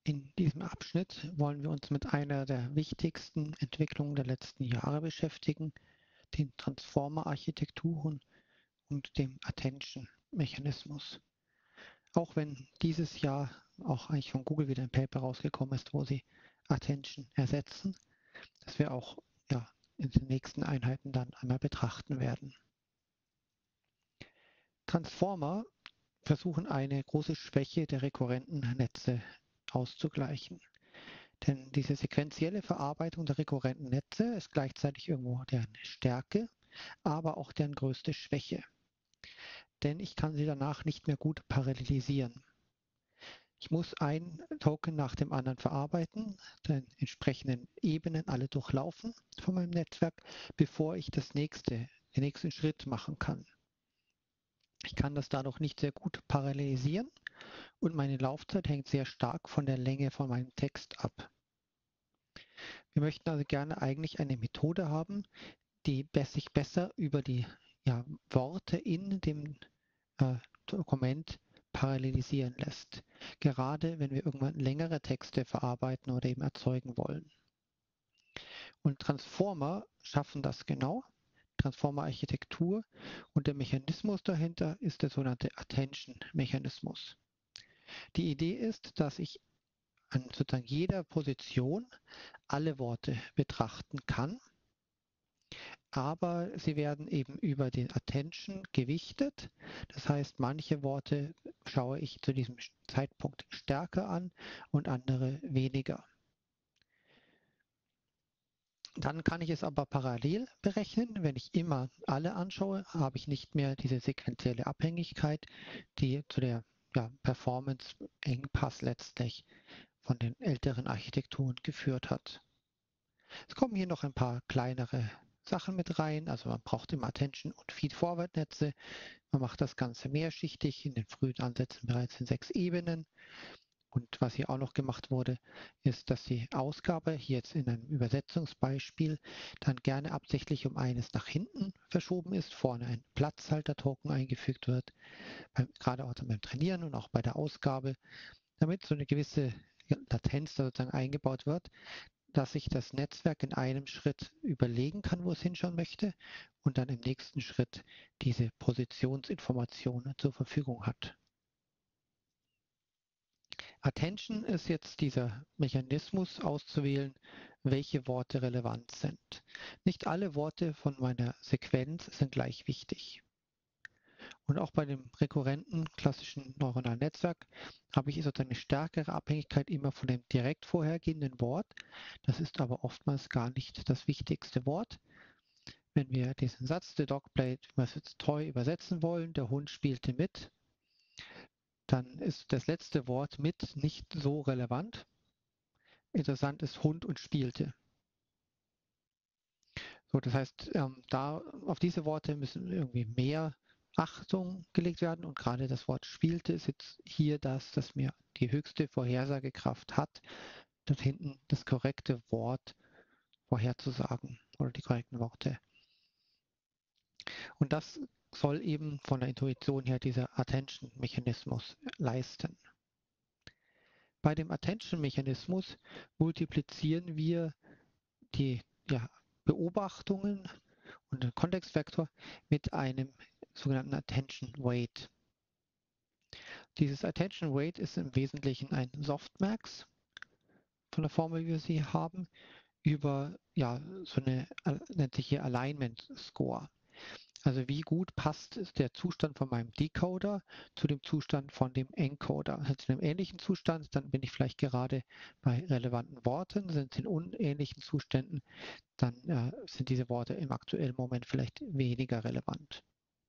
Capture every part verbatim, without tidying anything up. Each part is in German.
In diesem Abschnitt wollen wir uns mit einer der wichtigsten Entwicklungen der letzten Jahre beschäftigen, den Transformer-Architekturen und dem Attention-Mechanismus. Auch wenn dieses Jahr auch eigentlich von Google wieder ein Paper rausgekommen ist, wo sie Attention ersetzen, das wir auch ja, in den nächsten Einheiten dann einmal betrachten werden. Transformer versuchen eine große Schwäche der rekurrenten Netze auszugleichen. Denn diese sequentielle Verarbeitung der rekurrenten Netze ist gleichzeitig irgendwo deren Stärke, aber auch deren größte Schwäche. Denn ich kann sie danach nicht mehr gut parallelisieren. Ich muss ein Token nach dem anderen verarbeiten, den entsprechenden Ebenen alle durchlaufen von meinem Netzwerk, bevor ich das nächste, den nächsten Schritt machen kann. Ich kann das dadurch nicht sehr gut parallelisieren und meine Laufzeit hängt sehr stark von der Länge von meinem Text ab. Wir möchten also gerne eigentlich eine Methode haben, die sich besser über die ja, Worte in dem äh, Dokument parallelisieren lässt. Gerade wenn wir irgendwann längere Texte verarbeiten oder eben erzeugen wollen. Und Transformer schaffen das genau. Transformer-Architektur und der Mechanismus dahinter ist der sogenannte Attention-Mechanismus. Die Idee ist, dass ich an sozusagen jeder Position alle Worte betrachten kann, aber sie werden eben über den Attention gewichtet. Das heißt, manche Worte schaue ich zu diesem Zeitpunkt stärker an und andere weniger. Dann kann ich es aber parallel berechnen. Wenn ich immer alle anschaue, habe ich nicht mehr diese sequentielle Abhängigkeit, die zu der ja, Performance-Engpass letztlich von den älteren Architekturen geführt hat. Es kommen hier noch ein paar kleinere Sachen mit rein. Also man braucht immer Attention- und Feed-Forward-Netze. Man macht das Ganze mehrschichtig, in den frühen Ansätzen bereits in sechs Ebenen. Und was hier auch noch gemacht wurde, ist, dass die Ausgabe hier jetzt in einem Übersetzungsbeispiel dann gerne absichtlich um eines nach hinten verschoben ist, vorne ein Platzhalter-Token eingefügt wird, beim, gerade auch beim Trainieren und auch bei der Ausgabe, damit so eine gewisse Latenz da sozusagen eingebaut wird, dass ich das Netzwerk in einem Schritt überlegen kann, wo es hinschauen möchte und dann im nächsten Schritt diese Positionsinformationen zur Verfügung hat. Attention ist jetzt dieser Mechanismus auszuwählen, welche Worte relevant sind. Nicht alle Worte von meiner Sequenz sind gleich wichtig. Und auch bei dem rekurrenten klassischen neuronalen Netzwerk habe ich sozusagen eine stärkere Abhängigkeit immer von dem direkt vorhergehenden Wort. Das ist aber oftmals gar nicht das wichtigste Wort. Wenn wir diesen Satz, the dog played with its toy, übersetzen wollen, der Hund spielte mit, dann ist das letzte Wort mit nicht so relevant. Interessant ist Hund und spielte. So, das heißt, ähm, da auf diese Worte müssen irgendwie mehr Achtung gelegt werden und gerade das Wort spielte ist jetzt hier das, das mir die höchste Vorhersagekraft hat, dort hinten das korrekte Wort vorherzusagen oder die korrekten Worte. Und das soll eben von der Intuition her dieser Attention-Mechanismus leisten. Bei dem Attention-Mechanismus multiplizieren wir die ja, Beobachtungen und den Kontextvektor mit einem sogenannten Attention Weight. Dieses Attention Weight ist im Wesentlichen ein Softmax von der Formel, wie wir sie haben, über ja, so eine, nennt sich hier Alignment Score. Also wie gut passt der Zustand von meinem Decoder zu dem Zustand von dem Encoder. Sind sie in einem ähnlichen Zustand, dann bin ich vielleicht gerade bei relevanten Worten. Sind sie in unähnlichen Zuständen, dann äh, sind diese Worte im aktuellen Moment vielleicht weniger relevant.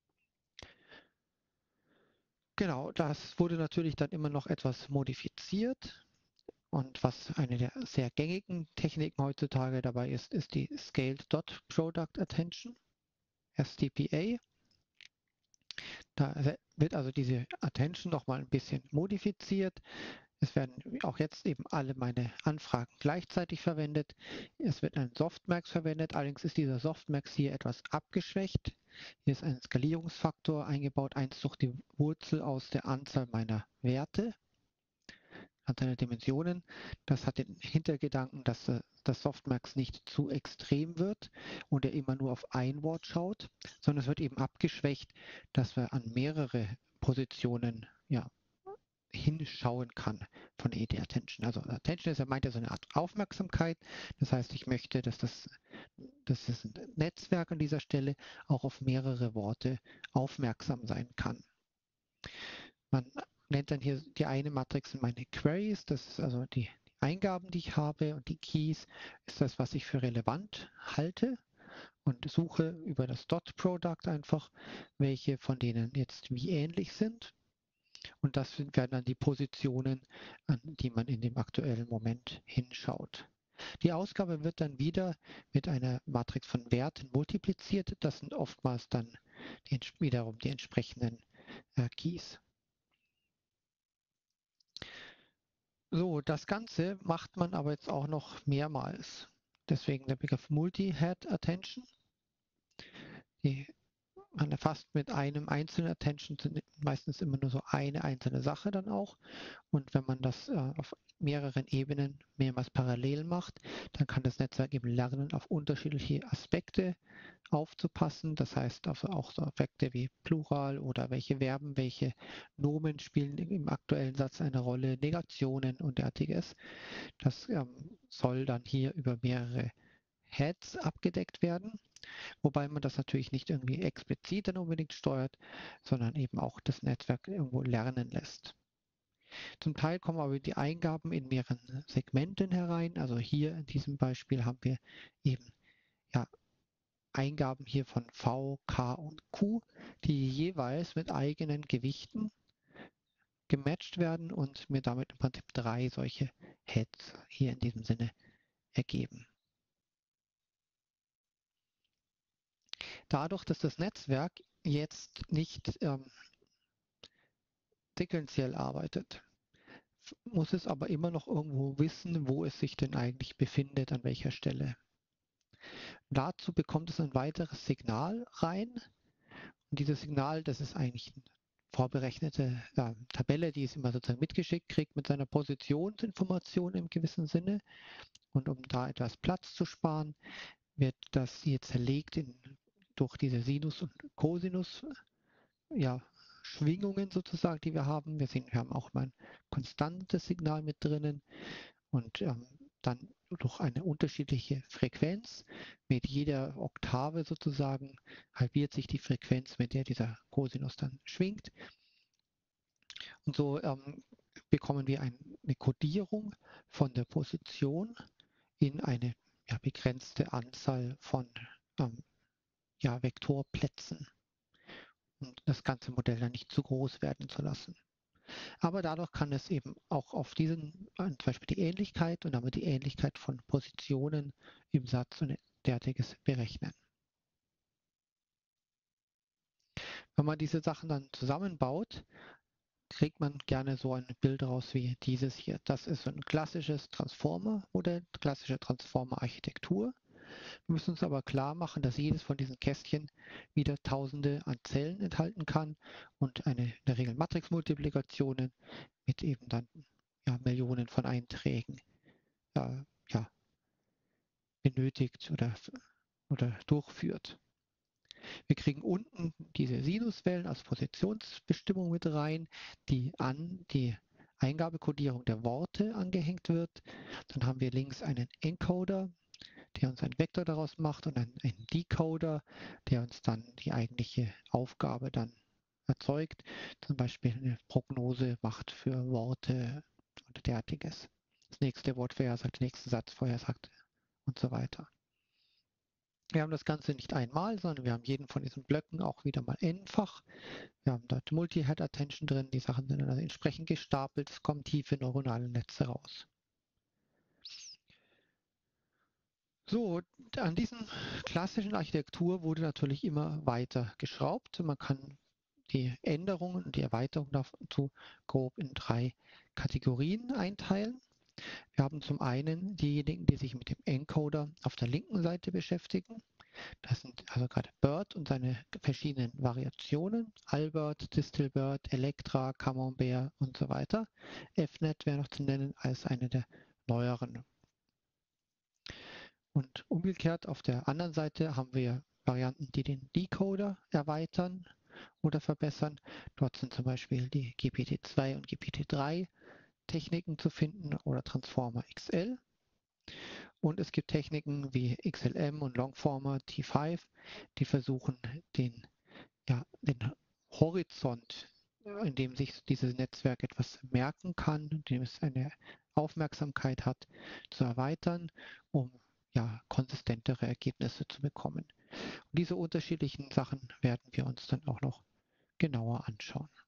Genau, das wurde natürlich dann immer noch etwas modifiziert. Und was eine der sehr gängigen Techniken heutzutage dabei ist, ist die Scaled Dot Product Attention, S D P A. Da wird also diese Attention nochmal ein bisschen modifiziert. Es werden auch jetzt eben alle meine Anfragen gleichzeitig verwendet. Es wird ein Softmax verwendet, allerdings ist dieser Softmax hier etwas abgeschwächt. Hier ist ein Skalierungsfaktor eingebaut, eins durch die Wurzel aus der Anzahl meiner Werte. hat seine Dimensionen. Das hat den Hintergedanken, dass äh, das Softmax nicht zu extrem wird und er immer nur auf ein Wort schaut, sondern es wird eben abgeschwächt, dass wir an mehrere Positionen ja, hinschauen kann von E D Attention. Also Attention ist ja meint ja so eine Art Aufmerksamkeit. Das heißt, ich möchte, dass das, dass das Netzwerk an dieser Stelle auch auf mehrere Worte aufmerksam sein kann. Man nennt dann hier die eine Matrix meine Queries, das ist also die Eingaben, die ich habe, und die Keys ist das, was ich für relevant halte, und suche über das Dot Product einfach, welche von denen jetzt wie ähnlich sind. Und das werden dann die Positionen, an die man in dem aktuellen Moment hinschaut. Die Ausgabe wird dann wieder mit einer Matrix von Werten multipliziert. Das sind oftmals dann die, wiederum die entsprechenden äh, Keys. So, das Ganze macht man aber jetzt auch noch mehrmals. Deswegen der Begriff Multi-Head Attention. Die, man erfasst mit einem einzelnen Attention meistens immer nur so eine einzelne Sache dann auch. Und wenn man das äh, auf mehreren Ebenen mehrmals parallel macht, dann kann das Netzwerk eben lernen, auf unterschiedliche Aspekte aufzupassen. Das heißt also auch so Effekte wie Plural oder welche Verben, welche Nomen spielen im aktuellen Satz eine Rolle, Negationen und derartiges. Das ähm, soll dann hier über mehrere Heads abgedeckt werden, wobei man das natürlich nicht irgendwie explizit dann unbedingt steuert, sondern eben auch das Netzwerk irgendwo lernen lässt. Zum Teil kommen aber die Eingaben in mehreren Segmenten herein. Also hier in diesem Beispiel haben wir eben ja, Eingaben hier von V, K und Q, die jeweils mit eigenen Gewichten gematcht werden und mir damit im Prinzip drei solche Heads hier in diesem Sinne ergeben. Dadurch, dass das Netzwerk jetzt nicht ähm, sequenziell arbeitet, muss es aber immer noch irgendwo wissen, wo es sich denn eigentlich befindet, an welcher Stelle. Dazu bekommt es ein weiteres Signal rein. Und dieses Signal, das ist eigentlich eine vorberechnete äh, Tabelle, die es immer sozusagen mitgeschickt kriegt mit seiner Positionsinformation im gewissen Sinne. Und um da etwas Platz zu sparen, wird das hier zerlegt in, durch diese Sinus- und Cosinus ja, Schwingungen sozusagen, die wir haben. Wir sehen, wir haben auch mal ein konstantes Signal mit drinnen und ähm, dann durch eine unterschiedliche Frequenz. Mit jeder Oktave sozusagen halbiert sich die Frequenz, mit der dieser Cosinus dann schwingt. Und so ähm, bekommen wir ein, eine Kodierung von der Position in eine ja, begrenzte Anzahl von ähm, ja, Vektorplätzen, um das ganze Modell dann nicht zu groß werden zu lassen. Aber dadurch kann es eben auch auf diesen, zum Beispiel die Ähnlichkeit und damit die Ähnlichkeit von Positionen im Satz und derartiges berechnen. Wenn man diese Sachen dann zusammenbaut, kriegt man gerne so ein Bild raus wie dieses hier. Das ist so ein klassisches Transformer-Modell, klassische Transformer-Architektur. Wir müssen uns aber klar machen, dass jedes von diesen Kästchen wieder Tausende an Zellen enthalten kann und eine in der Regel Matrixmultiplikationen mit eben dann ja, Millionen von Einträgen äh, ja, benötigt oder, oder durchführt. Wir kriegen unten diese Sinuswellen als Positionsbestimmung mit rein, die an die Eingabekodierung der Worte angehängt wird. Dann haben wir links einen Encoder, der uns einen Vektor daraus macht, und einen, einen Decoder, der uns dann die eigentliche Aufgabe dann erzeugt. Zum Beispiel eine Prognose macht für Worte oder derartiges. Das nächste Wort vorhersagt, den nächsten Satz vorhersagt und so weiter. Wir haben das Ganze nicht einmal, sondern wir haben jeden von diesen Blöcken auch wieder mal n-fach. Wir haben dort Multi-Head Attention drin, die Sachen sind dann also entsprechend gestapelt, es kommen tiefe neuronale Netze raus. So, an diesen klassischen Architektur wurde natürlich immer weiter geschraubt. Man kann die Änderungen und die Erweiterung dazu grob in drei Kategorien einteilen. Wir haben zum einen diejenigen, die sich mit dem Encoder auf der linken Seite beschäftigen. Das sind also gerade BERT und seine verschiedenen Variationen, Albert, Distilbert, Electra, Camembert und so weiter. F NET wäre noch zu nennen als eine der neueren. Und umgekehrt auf der anderen Seite haben wir Varianten, die den Decoder erweitern oder verbessern. Dort sind zum Beispiel die G P T zwei und G P T drei Techniken zu finden oder Transformer X L. Und es gibt Techniken wie X L M und Longformer T fünf, die versuchen, den, ja, den Horizont, in dem sich dieses Netzwerk etwas merken kann, in dem es eine Aufmerksamkeit hat, zu erweitern, um ja, konsistentere Ergebnisse zu bekommen. Und diese unterschiedlichen Sachen werden wir uns dann auch noch genauer anschauen.